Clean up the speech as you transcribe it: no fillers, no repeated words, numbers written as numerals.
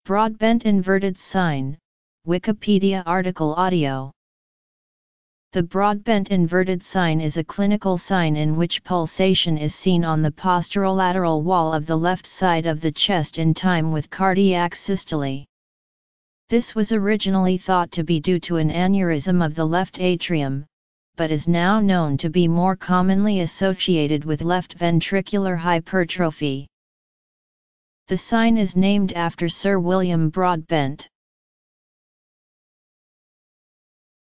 Broadbent inverted sign, Wikipedia article audio. The broadbent inverted sign is a clinical sign in which pulsation is seen on the posterolateral wall of the left side of the chest in time with cardiac systole. This was originally thought to be due to an aneurysm of the left atrium, but is now known to be more commonly associated with left ventricular hypertrophy. The sign is named after Sir William Broadbent.